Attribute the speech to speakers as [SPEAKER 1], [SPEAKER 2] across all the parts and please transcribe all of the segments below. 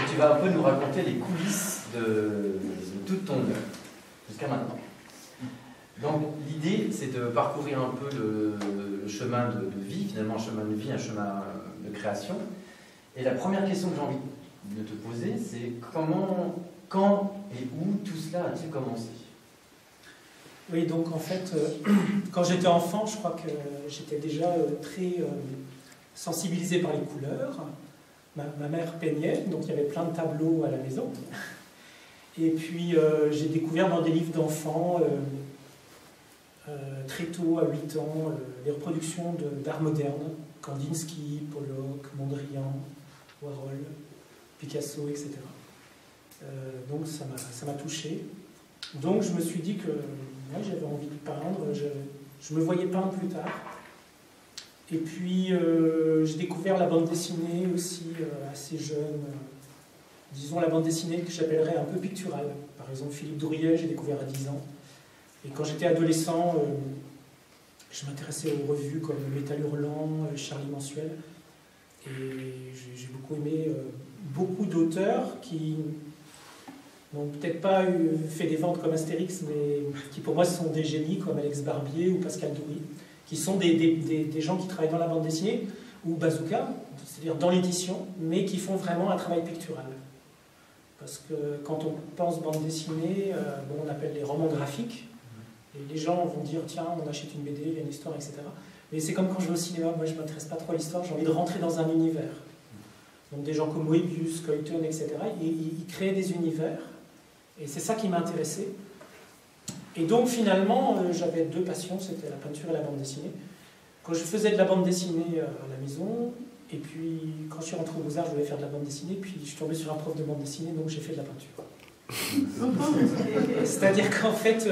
[SPEAKER 1] tu vas un peu nous raconter les coulisses de toute ton œuvre, jusqu'à maintenant. Donc l'idée, c'est de parcourir un peu le chemin de vie, finalement un chemin de vie, un chemin de création. Et la première question que j'ai envie de te poser, c'est comment, quand et où tout cela a-t-il commencé?
[SPEAKER 2] Oui, donc en fait, quand j'étais enfant, je crois que j'étais déjà très sensibilisé par les couleurs. Ma mère peignait, donc il y avait plein de tableaux à la maison. Et puis j'ai découvert dans des livres d'enfants, très tôt, à 8 ans, les reproductions d'art moderne, Kandinsky, Pollock, Mondrian, Warhol, Picasso, etc. Donc ça m'a touché. Donc je me suis dit que ouais, j'avais envie de peindre, je me voyais peindre plus tard. Et puis j'ai découvert la bande dessinée aussi assez jeune, disons la bande dessinée que j'appellerais un peu picturale. Par exemple Philippe Drouillet, j'ai découvert à 10 ans. Et quand j'étais adolescent, je m'intéressais aux revues comme Métal Hurlant, Charlie Mensuel. Et j'ai beaucoup aimé beaucoup d'auteurs qui n'ont peut-être pas fait des ventes comme Astérix, mais qui pour moi sont des génies comme Alex Barbier ou Pascal Doury, qui sont des gens qui travaillent dans la bande dessinée, ou Bazooka, c'est-à-dire dans l'édition, mais qui font vraiment un travail pictural. Parce que quand on pense bande dessinée, bon, on appelle les romans graphiques, et les gens vont dire, tiens, on achète une BD, il y a une histoire, etc. Mais c'est comme quand je vais au cinéma, moi je ne m'intéresse pas trop à l'histoire, j'ai envie de rentrer dans un univers. Donc des gens comme Moebius, Coyton, etc., ils créent des univers, et c'est ça qui m'a intéressé. Et donc finalement, j'avais deux passions, c'était la peinture et la bande dessinée. Quand je faisais de la bande dessinée à la maison, et puis quand je suis rentré aux Beaux-Arts, je voulais faire de la bande dessinée, puis je suis tombé sur un prof de bande dessinée, donc j'ai fait de la peinture. C'est-à-dire qu'en fait,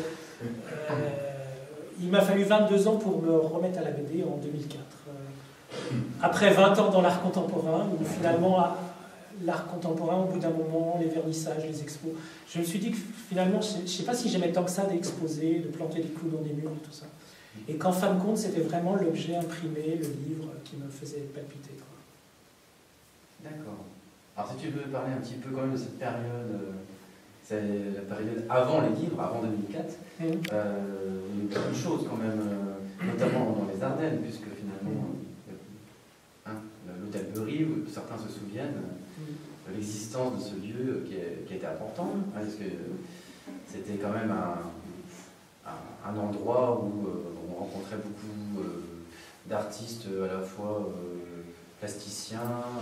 [SPEAKER 2] il m'a fallu 22 ans pour me remettre à la BD en 2004. Après 20 ans dans l'art contemporain, où finalement, l'art contemporain, au bout d'un moment, les vernissages, les expos, je me suis dit que finalement, je ne sais pas si j'aimais tant que ça d'exposer, de planter des clous dans des murs et tout ça. Et qu'en fin de compte, c'était vraiment l'objet imprimé, le livre, qui me faisait palpiter.
[SPEAKER 1] D'accord. Alors si tu veux parler un petit peu quand même de cette période, c'est la période avant les livres, avant 2004, il y a eu plein de choses quand même, notamment dans les Ardennes, puisque finalement, l'hôtel Bery, où certains se souviennent, de l'existence de ce lieu qui était important, parce que c'était quand même un endroit où on rencontrait beaucoup d'artistes à la fois plasticiens,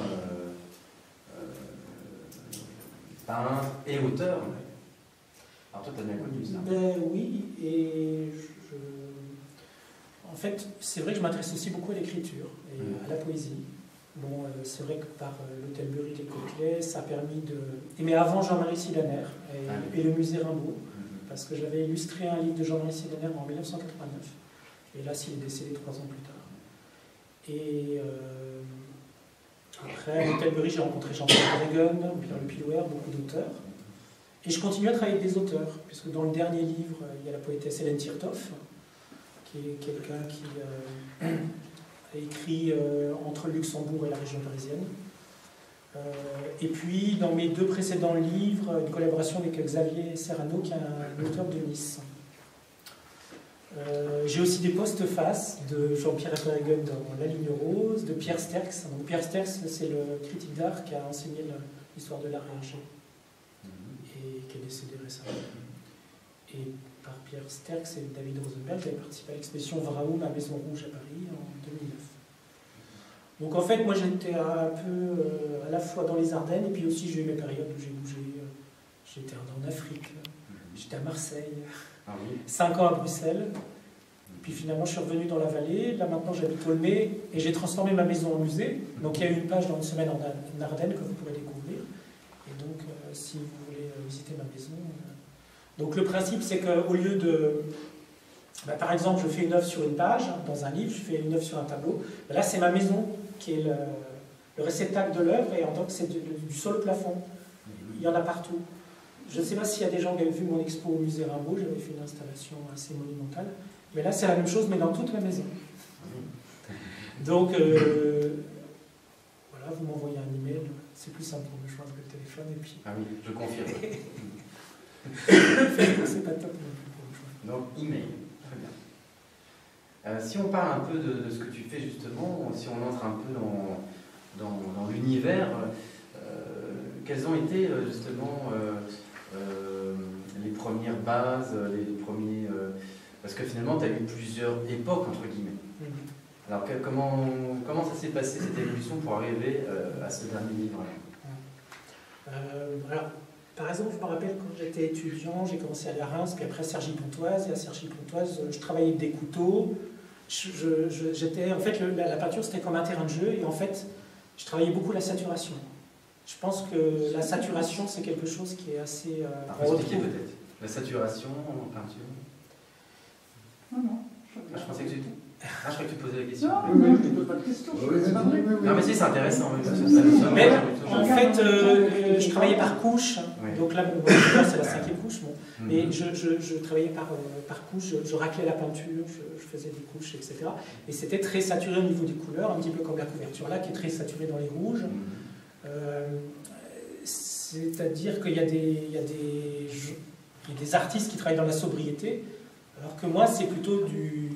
[SPEAKER 1] peintres et auteurs. Alors toi, tu as bien connu ça.
[SPEAKER 2] Ben oui, et en fait, c'est vrai que je m'intéresse aussi beaucoup à l'écriture et à la poésie. Bon, c'est vrai que par l'hôtel Bery, les Coquelets, ça a permis de... Mais avant Jean-Marie Silaner et le musée Rimbaud, parce que j'avais illustré un livre de Jean-Marie Silaner en 1989, et là, il est décédé 3 ans plus tard. Et après, à l'hôtel Bery, j'ai rencontré Jean-Pierre Regan, Pierre Le Pilouer, beaucoup d'auteurs. Et je continue à travailler avec des auteurs, puisque dans le dernier livre, il y a la poétesse Hélène Tirtoff, qui est quelqu'un qui a écrit entre le Luxembourg et la région parisienne. Et puis, dans mes 2 précédents livres, une collaboration avec Xavier Serrano, qui est un auteur de Nice. J'ai aussi des postfaces de Jean-Pierre Regan dans La Ligne Rose, de Pierre Sterckx. Donc, Pierre Sterckx, c'est le critique d'art qui a enseigné l'histoire de l'art à Angers et qui est décédé récemment. Et par Pierre Sterckx et David Rosenberg, j'avais participé à l'exposition Vraoum à Maison Rouge à Paris en 2009. Donc en fait, moi j'étais un peu à la fois dans les Ardennes, et puis aussi j'ai eu mes périodes où j'ai bougé. J'étais en Afrique, j'étais à Marseille, 5 ans à Bruxelles. Puis finalement je suis revenu dans la vallée, là maintenant j'habite Aulnay, et j'ai transformé ma maison en musée. Donc il y a une page dans une semaine en Ardennes que vous pourrez découvrir. Et donc si vous voulez visiter ma maison... Donc le principe c'est qu'au lieu de... par exemple, je fais une œuvre sur une page, dans un livre, je fais une œuvre sur un tableau. Là, c'est ma maison qui est le réceptacle de l'œuvre, et en tant que c'est du sol au plafond. Il y en a partout. Je ne sais pas s'il y a des gens qui avaient vu mon expo au musée Rimbaud, j'avais fait une installation assez monumentale. Mais là, c'est la même chose, mais dans toute ma maison. Donc, voilà, vous m'envoyez un email c'est plus simple pour me joindre que le téléphone. Et puis...
[SPEAKER 1] Ah oui, je confirme.
[SPEAKER 2] C'est pas top non plus pour me joindre.
[SPEAKER 1] Donc, email, très bien. Si on parle un peu de ce que tu fais justement, si on entre un peu dans l'univers, quelles ont été justement les premières bases, les premiers... parce que finalement, tu as eu plusieurs époques, entre guillemets. Alors, comment ça s'est passé, cette évolution, pour arriver à ce dernier livre-là?
[SPEAKER 2] Alors, par exemple, je me rappelle quand j'étais étudiant, j'ai commencé à aller à Reims, puis après à Cergy-Pontoise, et à Cergy-Pontoise, je travaillais avec des couteaux. En fait, la peinture, c'était comme un terrain de jeu, et en fait, je travaillais beaucoup la saturation. Je pense que la saturation, c'est quelque chose qui est assez...
[SPEAKER 1] expliquer peut-être. La saturation en peinture.
[SPEAKER 3] Non.
[SPEAKER 1] Je pensais que tu... je croyais que tu posais la question.
[SPEAKER 3] Non, je ne pose pas de question.
[SPEAKER 1] Non, mais si, c'est intéressant.
[SPEAKER 2] Mais en fait, je travaillais par couche. Oui. Donc là, c'est la 5e couche. Bon. Mais je travaillais par couche, je raclais la peinture, je faisais des couches, etc. Et c'était très saturé au niveau des couleurs, un petit peu comme la couverture là, qui est très saturée dans les rouges. C'est-à-dire qu'il y a des artistes qui travaillent dans la sobriété, alors que moi, c'est plutôt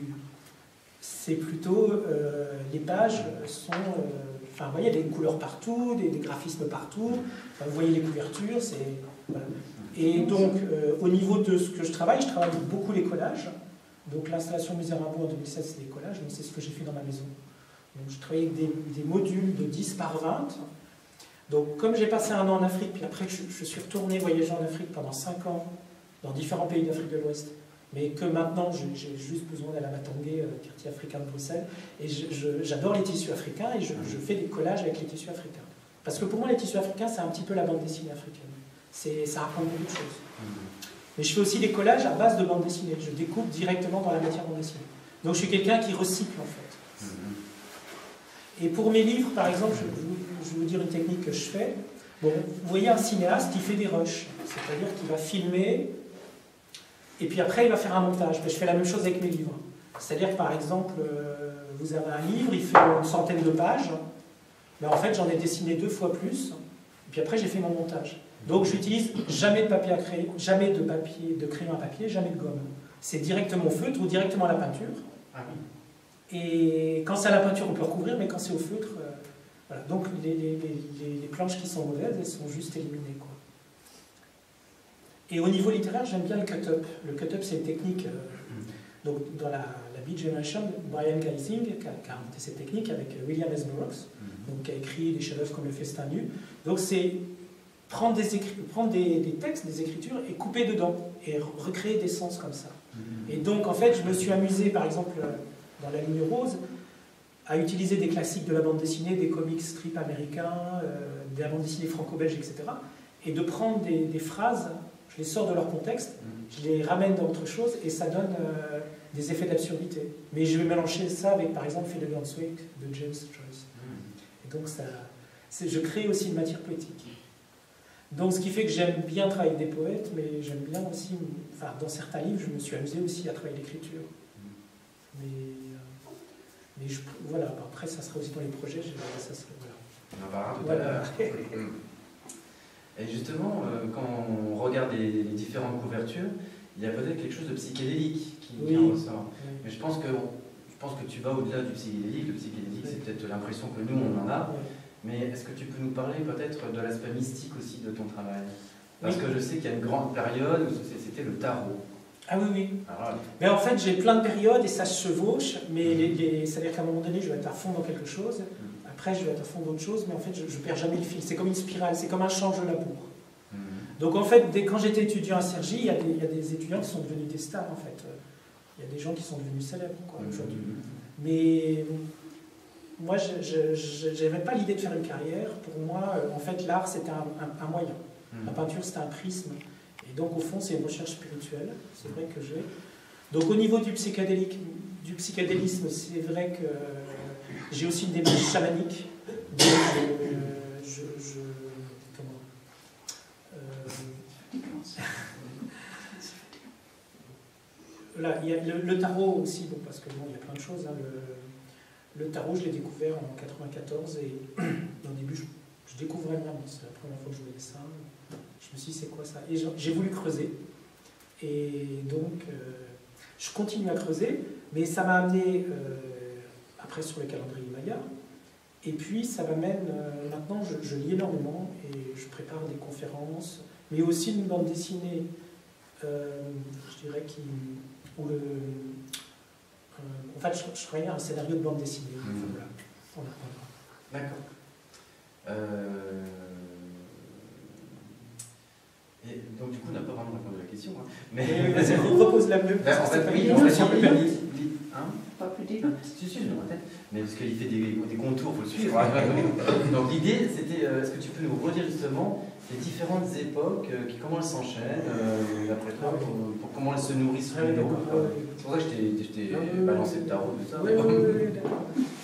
[SPEAKER 2] les pages sont... vous voyez, des couleurs partout, des graphismes partout, vous voyez les couvertures, voilà. Et donc, au niveau de ce que je travaille beaucoup les collages. Donc l'installation Musée Rimbaud en 2016, c'est des collages, donc c'est ce que j'ai fait dans ma maison. Donc je travaillais avec des modules de 10 par 20. Donc comme j'ai passé un an en Afrique, puis après je suis retourné voyager en Afrique pendant 5 ans, dans différents pays d'Afrique de l'Ouest, mais que maintenant j'ai juste besoin d'aller à Matangé, quartier africain de Bruxelles, et j'adore les tissus africains, et je fais des collages avec les tissus africains. Parce que pour moi, les tissus africains, c'est un petit peu la bande dessinée africaine. Ça apprend beaucoup de choses. Mais je fais aussi des collages à base de bande dessinée. Je découpe directement dans la matière bande dessinée. Donc je suis quelqu'un qui recycle, en fait. Et pour mes livres, par exemple, je vais vous dire une technique que je fais. Bon, vous voyez un cinéaste qui fait des rushs. C'est-à-dire qu'il va filmer, et puis après, il va faire un montage. Je fais la même chose avec mes livres. C'est-à-dire que, par exemple, vous avez un livre, il fait une centaine de pages, mais en fait, j'en ai dessiné 2 fois plus, et puis après, j'ai fait mon montage. Donc, j'utilise jamais de papier à crayon, jamais de crayon à papier, jamais de gomme. C'est directement au feutre ou directement à la peinture.
[SPEAKER 1] Ah oui.
[SPEAKER 2] Et quand c'est à la peinture, on peut recouvrir, mais quand c'est au feutre, voilà. Donc, les planches qui sont mauvaises, elles sont juste éliminées, quoi. Et au niveau littéraire, j'aime bien le cut-up. Le cut-up, c'est une technique... donc, dans la Beat Generation, Brian Geising qui a inventé cette technique avec William S. Burroughs, donc, qui a écrit des chefs-d'œuvre comme Le Festin nu. Donc, c'est prendre des textes, des écritures, et couper dedans, et recréer des sens comme ça. Et donc, en fait, je me suis amusé, par exemple, dans La Ligne Rose, à utiliser des classiques de la bande dessinée, des comics strip américains, de la bande dessinée franco-belge, etc. Et de prendre des phrases, je les sors de leur contexte, je les ramène dans autre chose, et ça donne des effets d'absurdité. Mais je vais mélanger ça avec, par exemple, Philadelphia Swift de James Joyce. Et donc, je crée aussi une matière poétique. Donc, ce qui fait que j'aime bien travailler avec des poètes, mais j'aime bien aussi, enfin, dans certains livres, je me suis amusé aussi à travailler l'écriture. Mais voilà, après, ça sera aussi dans les projets, ça serait, voilà.
[SPEAKER 1] On en parlera tout à l'heure. Et justement, quand on regarde les différentes couvertures, il y a peut-être quelque chose de psychédélique qui en ressort. Oui. Mais je pense que tu vas au-delà du psychédélique. Le psychédélique, c'est peut-être l'impression que nous, on en a. Oui. Mais est-ce que tu peux nous parler peut-être de l'aspect mystique aussi de ton travail? Parce que je sais qu'il y a une grande période où c'était le tarot.
[SPEAKER 2] Ah oui. Alors, mais en fait, j'ai plein de périodes et ça se chevauche, mais c'est-à-dire qu'à un moment donné, je vais être à fond dans quelque chose, après je vais être à fond d'autre chose, mais en fait, je ne perds jamais le fil. C'est comme une spirale, c'est comme un change-labour. Donc en fait, quand j'étais étudiant à Cergy, il y a des étudiants qui sont devenus des stars, en fait. Il y a des gens qui sont devenus célèbres, quoi, aujourd'hui. Mais moi, je n'avais pas l'idée de faire une carrière. Pour moi, en fait, l'art, c'était un moyen. La peinture, c'était un prisme. Et donc, au fond, c'est une recherche spirituelle. C'est vrai que j'ai... Donc, au niveau du psychédélisme, c'est vrai que j'ai aussi une démarche chamanique. Là, il y a le tarot aussi, bon, parce que bon, il y a plein de choses. Hein. Le tarot, je l'ai découvert en 94 et au début, je découvrais vraiment, c'est la première fois que je voyais ça. Je me suis dit, c'est quoi ça? Et j'ai voulu creuser. Et donc, je continue à creuser, mais ça m'a amené après sur le calendrier Maya. Et puis, ça m'amène, maintenant, je lis énormément et je prépare des conférences, mais aussi une bande dessinée, je dirais, en fait, je travaillais un scénario de bande dessinée. Voilà, on apprendra.
[SPEAKER 1] D'accord. Et donc, du coup, on n'a pas vraiment répondu à la question. Hein. Mais
[SPEAKER 2] vas-y, repose-la mieux.
[SPEAKER 1] En fait, oui,
[SPEAKER 3] Pas plus début.
[SPEAKER 1] Si, je dans ma tête. Mais parce qu'il fait des contours, il faut le suivre. Donc, l'idée, c'était est-ce que tu peux nous redire justement les différentes époques, comment elles s'enchaînent, d'après toi, pour comment elles se nourrissent l'une de l'autre. C'est pour ça que je t'ai balancé le tarot, tout ça.
[SPEAKER 2] Oui, d'accord.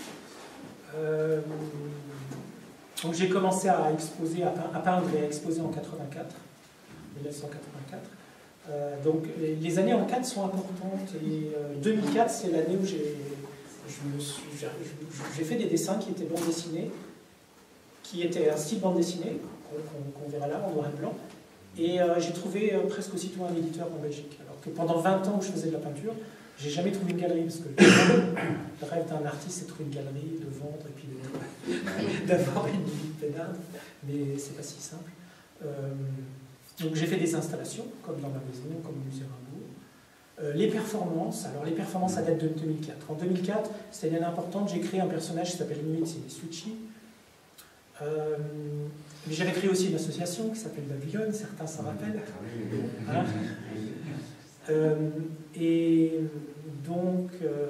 [SPEAKER 2] Donc j'ai commencé à exposer, à peindre et à exposer en 1984. Donc les années en 4 sont importantes et 2004 c'est l'année où j'ai fait des dessins qui étaient bande dessinée, qui étaient un style bande dessinée, qu'on verra là en noir et blanc, et j'ai trouvé presque aussitôt un éditeur en Belgique. Alors que pendant 20 ans où je faisais de la peinture, j'ai jamais trouvé une galerie, parce que le rêve d'un artiste c'est de trouver une galerie, de vendre et puis d'avoir une vie peinarde, mais c'est pas si simple. Donc j'ai fait des installations, comme dans ma maison, comme au musée Rimbaud. Les performances, alors les performances ça date de 2004. En 2004, c'était une année importante, j'ai créé un personnage qui s'appelle Nuit Suichi. Mais j'avais créé aussi une association qui s'appelle Babylone, certains s'en rappellent. Hein, et donc,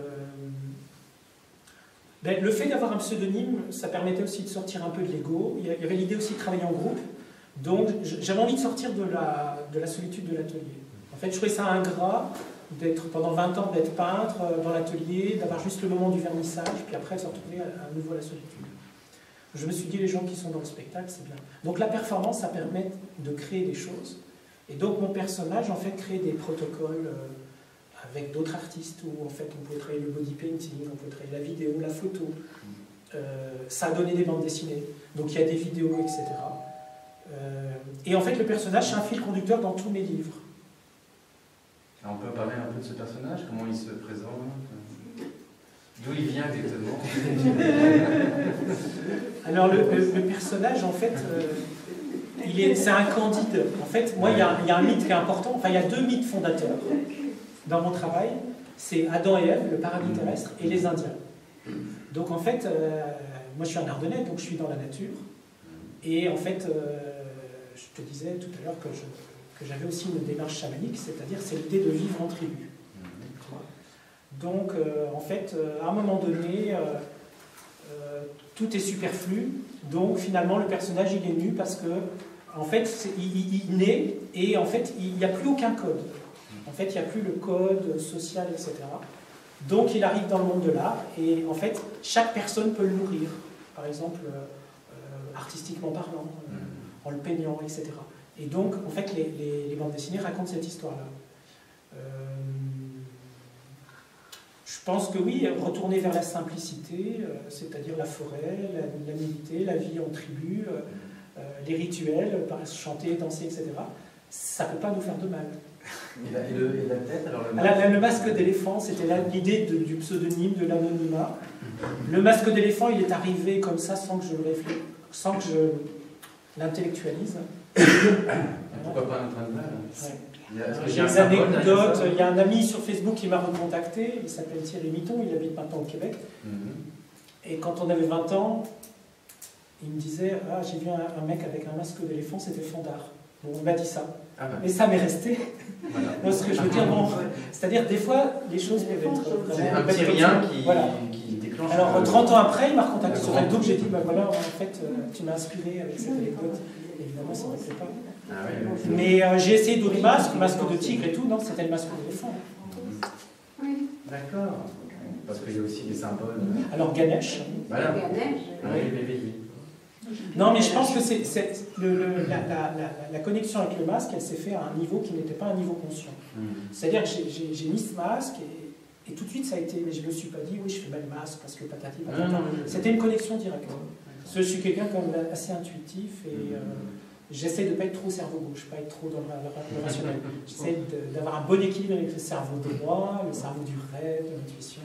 [SPEAKER 2] le fait d'avoir un pseudonyme, ça permettait aussi de sortir un peu de l'ego. Il y avait l'idée aussi de travailler en groupe. Donc, j'avais envie de sortir de la solitude de l'atelier. En fait, je trouvais ça ingrat d'être pendant 20 ans d'être peintre dans l'atelier, d'avoir juste le moment du vernissage, puis après de se retrouver à nouveau à la solitude. Je me suis dit, les gens qui sont dans le spectacle, c'est bien. Donc la performance, ça permet de créer des choses. Et donc mon personnage, en fait, crée des protocoles avec d'autres artistes, où en fait on pouvait travailler le body painting, on pouvait travailler la vidéo, la photo. Ça a donné des bandes dessinées, donc il y a des vidéos, etc. Et en fait, le personnage, c'est un fil conducteur dans tous mes livres.
[SPEAKER 1] Alors, on peut parler un peu de ce personnage, comment il se présente, d'où il vient exactement.
[SPEAKER 2] Alors le personnage, en fait, c'est un candide. En fait, moi, il y a un mythe qui est important. Enfin, il y a 2 mythes fondateurs dans mon travail. C'est Adam et Ève, le paradis terrestre, et les Indiens. Donc, en fait, moi, je suis un Ardennais, donc je suis dans la nature. Et en fait, je te disais tout à l'heure que j'avais aussi une démarche chamanique, c'est-à-dire c'est l'idée de vivre en tribu. Donc, en fait, à un moment donné, tout est superflu. Donc, finalement, le personnage, il est nu parce que, en fait, il naît et, en fait, il n'y a plus aucun code. En fait, il n'y a plus le code social, etc. Donc, il arrive dans le monde de l'art et, en fait, chaque personne peut le nourrir. Par exemple, artistiquement parlant, en le peignant, etc. Et donc, en fait, les bandes dessinées racontent cette histoire-là. Je pense que oui, retourner vers la simplicité, c'est-à-dire la forêt, la nudité, la vie en tribu, les rituels, chanter, danser, etc., ça ne peut pas nous faire de mal.
[SPEAKER 1] Et la tête, alors
[SPEAKER 2] le masque d'éléphant, c'était l'idée du pseudonyme, de l'anonymat. Le masque d'éléphant, il est arrivé comme ça sans que je l'intellectualise.
[SPEAKER 1] Pourquoi pas un animal?
[SPEAKER 2] J'ai une anecdote, il y a un ami sur Facebook qui m'a recontacté, il s'appelle Thierry Mitton, il habite maintenant au Québec. Et quand on avait 20 ans, il me disait « Ah, j'ai vu un mec avec un masque d'éléphant, c'était Fondard. » Bon, il m'a dit ça. Et ça m'est resté. Voilà. Ce que je veux dire, bon, c'est-à-dire des fois, les choses peuvent être...
[SPEAKER 1] C'est un petit rien qui déclenche...
[SPEAKER 2] Alors, 30 ans après, il m'a recontacté sur Facebook, j'ai dit « Bah voilà, en fait, tu m'as inspiré avec cette anecdote. » Évidemment, ça ne me plaît pas. Mais j'ai essayé d'autres masques, masque de tigre et tout, non, c'était le masque d'éléphant.
[SPEAKER 3] Oui.
[SPEAKER 1] D'accord. Parce qu'il y a aussi des symboles.
[SPEAKER 2] Alors Ganesh.
[SPEAKER 3] Voilà. Ganesh.
[SPEAKER 1] Oui.
[SPEAKER 2] Non, mais je pense que la connexion avec le masque, elle s'est faite à un niveau qui n'était pas un niveau conscient. C'est-à-dire que j'ai mis ce masque et tout de suite ça a été, mais je ne me suis pas dit, oui, je fais mal le masque parce que patati patata. C'était une connexion directe. Je suis quelqu'un quand même assez intuitif et j'essaie de ne pas être trop cerveau gauche, pas être trop dans le rationnel. J'essaie d'avoir un bon équilibre avec le cerveau droit, le cerveau du rêve, de l'intuition.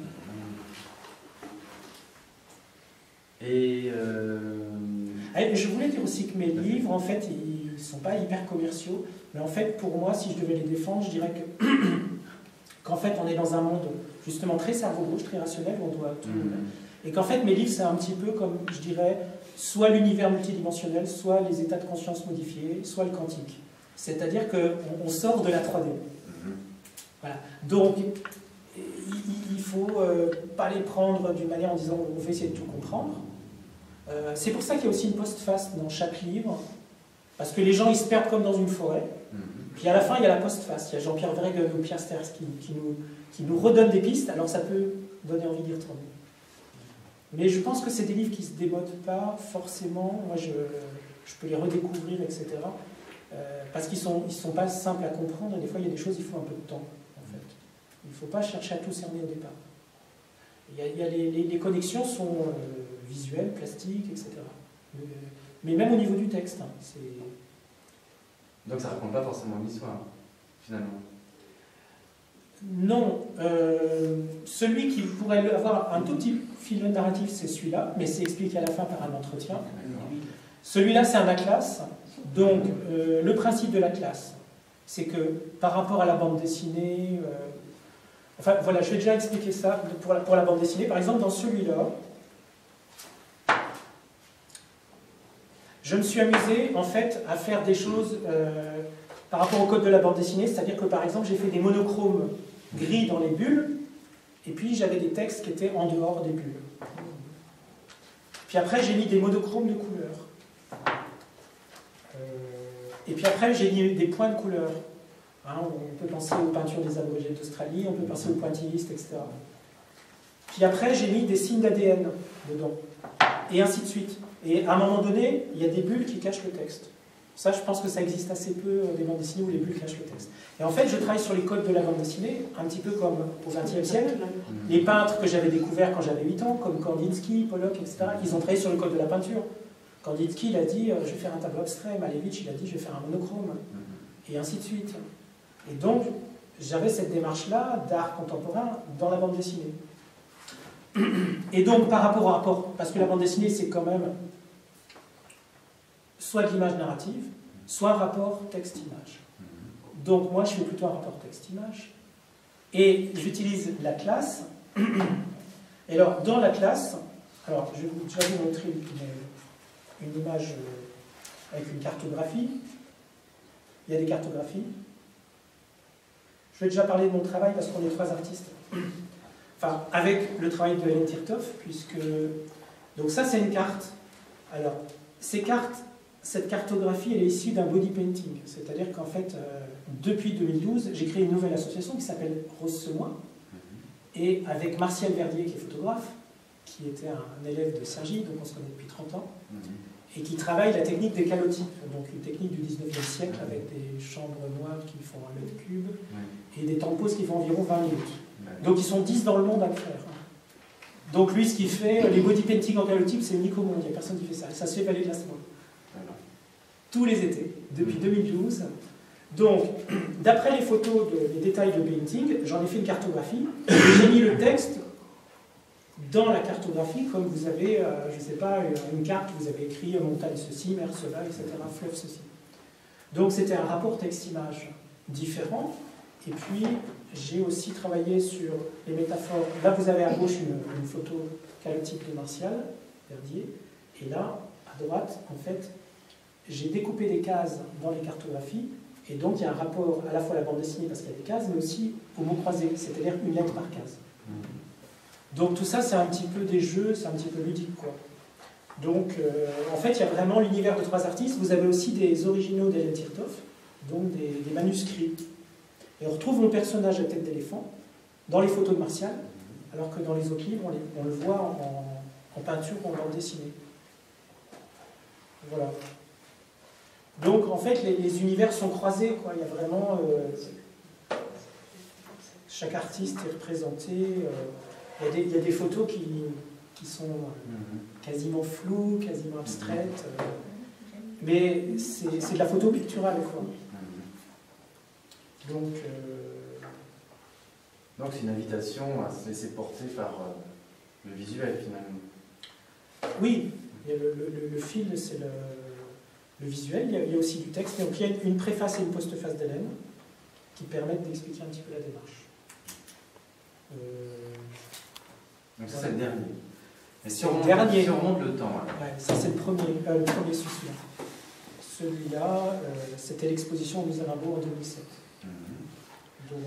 [SPEAKER 1] Et
[SPEAKER 2] je voulais dire aussi que mes livres, en fait, ils ne sont pas hyper commerciaux, mais en fait, pour moi, si je devais les défendre, je dirais que qu'en fait, on est dans un monde justement très cerveau gauche, très rationnel, où on doit tout... Et qu'en fait, mes livres, c'est un petit peu comme, je dirais, soit l'univers multidimensionnel, soit les états de conscience modifiés, soit le quantique. C'est-à-dire qu'on sort de la 3D. Voilà. Donc, il ne faut pas les prendre d'une manière en disant on va essayer de tout comprendre. C'est pour ça qu'il y a aussi une postface dans chaque livre, parce que les gens ils se perdent comme dans une forêt. Puis à la fin, il y a la postface. Il y a Jean-Pierre Vreguen ou Pierre Sters qui nous redonnent des pistes, alors ça peut donner envie d'y retourner. Mais je pense que c'est des livres qui ne se démodent pas forcément. Moi, je peux les redécouvrir, etc. Parce qu'ils ne sont pas simples à comprendre. Et des fois, il y a des choses, il faut un peu de temps, en fait. Il ne faut pas chercher à tout cerner au départ. Les connexions sont visuelles, plastiques, etc. Mais même au niveau du texte.
[SPEAKER 1] Donc ça ne raconte pas forcément une histoire, finalement.
[SPEAKER 2] Non. Celui qui pourrait avoir un tout petit fil narratif, c'est celui-là, mais c'est expliqué à la fin par un entretien. Celui-là, c'est un atlas. Donc, le principe de l'atlas, c'est que par rapport à la bande dessinée... enfin, voilà, je vais déjà expliquer ça pour la bande dessinée. Par exemple, dans celui-là, je me suis amusé, en fait, à faire des choses par rapport au code de la bande dessinée. C'est-à-dire que, par exemple, j'ai fait des monochromes gris dans les bulles, et puis j'avais des textes qui étaient en dehors des bulles. Puis après, j'ai mis des monochromes de couleurs. Et puis après, j'ai mis des points de couleur. Hein, on peut penser aux peintures des aborigènes d'Australie, on peut penser aux pointillistes, etc. Puis après, j'ai mis des signes d'ADN dedans. Et ainsi de suite. Et à un moment donné, il y a des bulles qui cachent le texte. Ça, je pense que ça existe assez peu, des bandes dessinées où les bulles cachent le texte. Et en fait, je travaille sur les codes de la bande dessinée, un petit peu comme au XXe siècle. Les peintres que j'avais découverts quand j'avais 8 ans, comme Kandinsky, Pollock, etc., ils ont travaillé sur le code de la peinture. Kandinsky, il a dit je vais faire un tableau abstrait. Malevich, il a dit je vais faire un monochrome. Et ainsi de suite. Et donc, j'avais cette démarche-là d'art contemporain dans la bande dessinée. Et donc, par rapport au rapport, parce que la bande dessinée, c'est quand même soit de l'image narrative, soit un rapport texte-image. Donc, moi, je fais plutôt un rapport texte-image. Et j'utilise l'atlas. Et alors, dans l'atlas, alors, je vais vous montrer une image avec une cartographie. Il y a des cartographies. Je vais déjà parler de mon travail parce qu'on est 3 artistes. Enfin, avec le travail de Hélène Tirtov, puisque... Donc ça, c'est une carte. Alors, cette cartographie, elle est issue d'un body painting. C'est-à-dire qu'en fait, depuis 2012, j'ai créé une nouvelle association qui s'appelle Rose Semois, et avec Martial Verdier, qui est photographe, qui était un élève de Sergi, donc on se connaît depuis 30 ans, et qui travaille la technique des calotypes, donc une technique du 19e siècle avec des chambres noires qui font 1 mètre cube, et des temps de pause qui font environ 20 minutes. Donc ils sont 10 dans le monde à le faire. Donc lui, ce qu'il fait, les body painting en calotype, c'est unique au monde, il n'y a personne qui fait ça. Et ça se fait Vallée de la Semois. Tous les étés, depuis 2012. Donc, d'après les photos, les détails de painting, j'en ai fait une cartographie. J'ai mis le texte dans la cartographie, comme vous avez, je ne sais pas, une carte, vous avez écrit montagne ceci, mer cela, etc., fleuve ceci. Donc c'était un rapport texte-image différent. Et puis, j'ai aussi travaillé sur les métaphores. Là, vous avez à gauche une photo calotype de Martial Verdier. Et là, à droite, en fait, j'ai découpé des cases dans les cartographies. Et donc, il y a un rapport à la fois à la bande dessinée, parce qu'il y a des cases, mais aussi aux mots croisés, c'est-à-dire une lettre par case. Donc, tout ça, c'est un petit peu des jeux, c'est un petit peu ludique, quoi. Donc, en fait, il y a vraiment l'univers de 3 artistes. Vous avez aussi des originaux d'Hélène Tirtov, donc des manuscrits. Et on retrouve mon personnage à tête d'éléphant dans les photos de Martial, alors que dans les autres livres, on le voit en peinture ou en bande dessinée. Voilà. Donc, en fait, les univers sont croisés, quoi. Il y a vraiment... chaque artiste est représenté. Il y a des photos qui sont quasiment floues, quasiment abstraites. Mais c'est de la photo picturale, quoi. Donc
[SPEAKER 1] c'est une invitation à se laisser porter par le visuel, finalement.
[SPEAKER 2] Oui, le fil, c'est le visuel. Il y a aussi du texte. Donc il y a une préface et une postface d'Hélène qui permettent d'expliquer un petit peu la démarche.
[SPEAKER 1] Donc ça, c'est le dernier. Et si on remonte le temps.
[SPEAKER 2] Ouais, ça, c'est le premier souci. Celui-là, c'était l'exposition au Musée Rimbaud en 2007. Donc,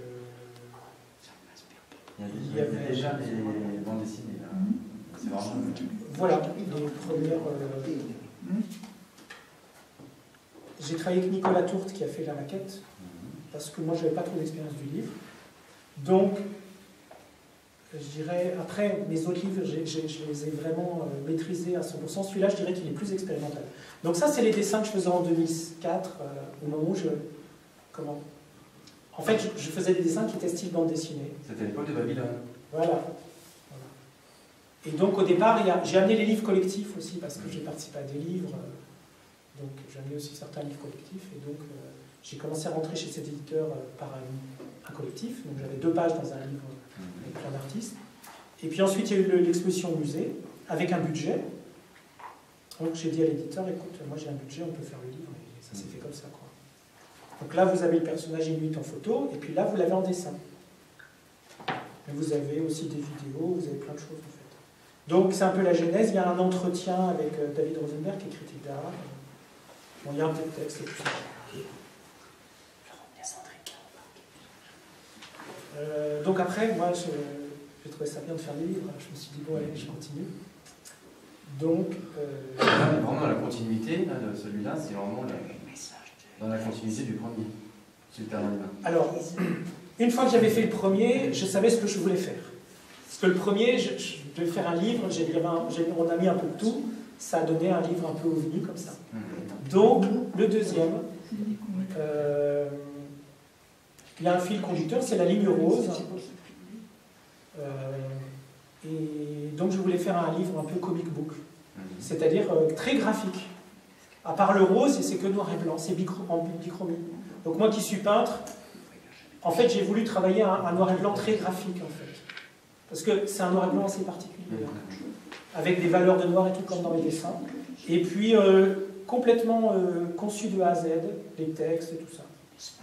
[SPEAKER 1] il y avait déjà les bandes dessinées, là. C'est vraiment...
[SPEAKER 2] Voilà, les premières... J'ai travaillé avec Nicolas Tourte qui a fait la maquette, parce que moi, je n'avais pas trop d'expérience du livre. Donc, je dirais, après, mes autres livres, je les ai vraiment maîtrisés à 100%. Celui-là, je dirais qu'il est plus expérimental. Donc ça, c'est les dessins que je faisais en 2004, au moment où Comment En fait, je faisais des dessins qui étaient style bande dessinée.
[SPEAKER 1] C'était l'époque de Babylone.
[SPEAKER 2] Voilà. Et donc, au départ, j'ai amené les livres collectifs aussi, parce que j'ai participé à des livres. Donc, j'ai amené aussi certains livres collectifs. Et donc, j'ai commencé à rentrer chez cet éditeur par un collectif. Donc, j'avais 2 pages dans un livre avec plein d'artistes. Et puis ensuite, il y a eu l'exposition au musée, avec un budget. Donc, j'ai dit à l'éditeur, écoute, moi j'ai un budget, on peut faire le livre. Et ça s'est fait comme ça, quoi. Donc là, vous avez le personnage Inuit en photo, et puis là, vous l'avez en dessin. Mais vous avez aussi des vidéos, vous avez plein de choses, en fait. Donc, c'est un peu la genèse. Il y a un entretien avec David Rosenberg, qui est critique d'art. Bon, il y a un peu de texte et tout ça. Donc après, moi, j'ai trouvé ça bien de faire des livres. Je me suis dit, bon, allez, je continue. Donc...
[SPEAKER 1] Vraiment, la continuité là, de celui-là, c'est vraiment dans la continuité du premier. Super.
[SPEAKER 2] Alors, une fois que j'avais fait le premier, je savais ce que je voulais faire. Parce que le premier, je devais faire un livre, on a mis un peu de tout, ça a donné un livre un peu ovni comme ça. Donc, le deuxième, il y a un fil conducteur, c'est la ligne rose. Et donc, je voulais faire un livre un peu comic book, c'est-à-dire très graphique. À part le rose, c'est que noir et blanc, c'est en bichromie. Donc, moi qui suis peintre, en fait, j'ai voulu travailler un noir et blanc très graphique, en fait. Parce que c'est un noir et blanc assez particulier, avec des valeurs de noir et tout comme dans mes dessins. Et puis, complètement conçu de A à Z, les textes et tout ça.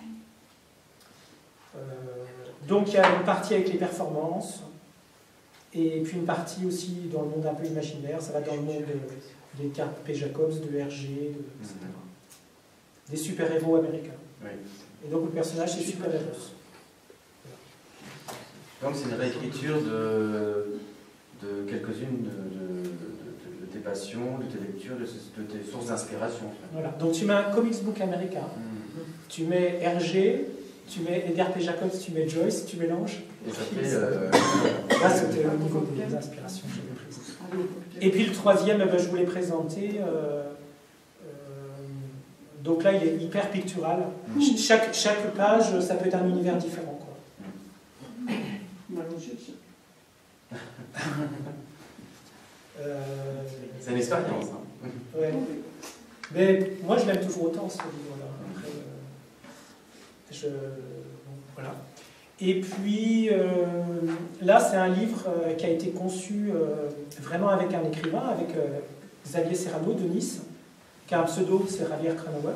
[SPEAKER 2] Donc, il y a une partie avec les performances, et puis une partie aussi dans le monde un peu imaginaire. Ça va dans le monde des cartes P. Jacobs, de Hergé, etc. Des super-héros américains.
[SPEAKER 1] Oui.
[SPEAKER 2] Et donc, le personnage, c'est super-héros.
[SPEAKER 1] Donc c'est une réécriture de quelques-unes de tes passions, de tes lectures, de tes sources d'inspiration.
[SPEAKER 2] Voilà. Donc tu mets un comics book américain, tu mets Hergé, tu mets Edgar P. Jacobs, tu mets Joyce, tu mélanges.
[SPEAKER 1] Et ça fait...
[SPEAKER 2] Là c'était au niveau des inspirations que j'avais prises. Et puis le troisième, je voulais présenter... donc là il est hyper pictural. Chaque page, ça peut être un univers différent.
[SPEAKER 1] C'est une expérience. Hein.
[SPEAKER 2] Ouais. Mais moi je l'aime toujours autant ce livre-là. Après, voilà. Et puis là c'est un livre qui a été conçu vraiment avec un écrivain, avec Xavier Serrano de Nice, qui a un pseudo, c'est Javier Cranauer.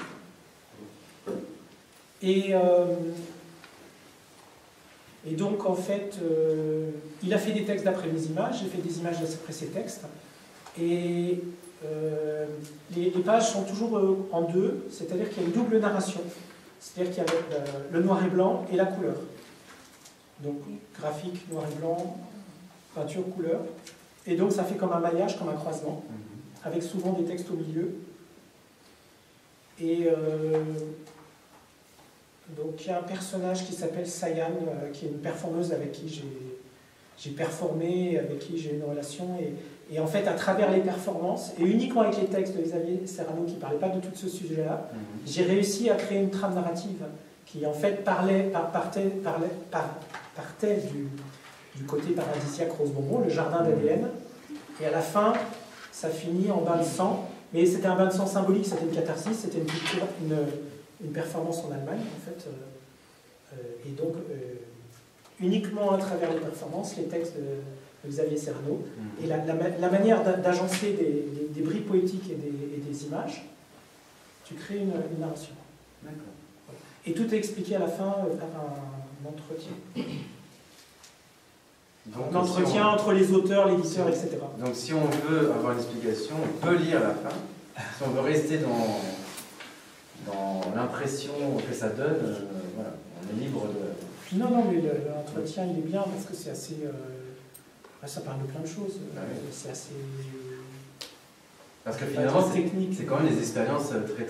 [SPEAKER 2] Et donc, en fait, il a fait des textes d'après mes images, j'ai fait des images d'après ses textes. Et les pages sont toujours en deux, c'est-à-dire qu'il y a une double narration. C'est-à-dire qu'il y a le noir et blanc et la couleur. Donc, graphique, noir et blanc, peinture, couleur. Et donc, ça fait comme un maillage, comme un croisement, avec souvent des textes au milieu. Et... donc il y a un personnage qui s'appelle Sayan, qui est une performeuse avec qui j'ai performé, avec qui j'ai une relation. Et en fait, à travers les performances, et uniquement avec les textes de Xavier Serrano qui ne parlait pas de tout ce sujet-là, j'ai réussi à créer une trame narrative qui en fait partait du côté paradisiaque rose bonbon, le jardin d'ADN. Et à la fin, ça finit en bain de sang. Mais c'était un bain de sang symbolique, c'était une catharsis, c'était une performance en Allemagne, en fait. Et donc, uniquement à travers les performances, les textes de Xavier Serrano, et la manière d'agencer des bribes poétiques et des images, tu crées une narration.
[SPEAKER 1] D'accord.
[SPEAKER 2] Et tout est expliqué à la fin par un entretien.
[SPEAKER 1] Donc,
[SPEAKER 2] un entretien entre les auteurs, l'éditeur, etc.
[SPEAKER 1] Donc si on veut avoir une explication, on peut lire la fin. Si on veut rester dans l'impression que ça donne, voilà, on est libre de...
[SPEAKER 2] Non, mais l'entretien, il est bien parce que c'est assez... ça parle de plein de choses.
[SPEAKER 1] Ah oui.
[SPEAKER 2] C'est assez...
[SPEAKER 1] Parce que finalement,
[SPEAKER 2] c'est
[SPEAKER 1] quand même des expériences très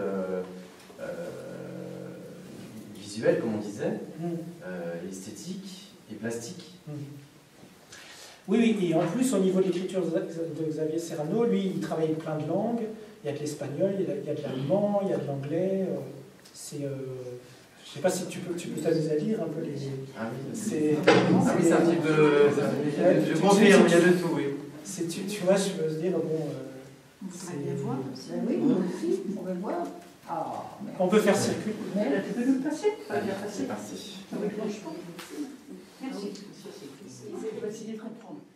[SPEAKER 1] visuelles, comme on disait, esthétiques et plastiques.
[SPEAKER 2] Oui, et en plus, au niveau de l'écriture de Xavier Serrano, lui, il travaille plein de langues. Il y a de l'espagnol, il y a de l'allemand, il y a de l'anglais. Je ne sais pas si tu peux t'amuser à lire un peu les...
[SPEAKER 1] Ah oui,
[SPEAKER 2] c'est
[SPEAKER 1] un petit peu... Je confirme, il y a de tout, oui.
[SPEAKER 2] Tu vois, je veux dire, bon...
[SPEAKER 3] Vous pouvez bien voir. Oui, nous aussi, on va voir.
[SPEAKER 2] On peut faire circuler.
[SPEAKER 3] Mais tu peux nous passer.
[SPEAKER 1] C'est parti.
[SPEAKER 3] Merci. Voici les comprendre.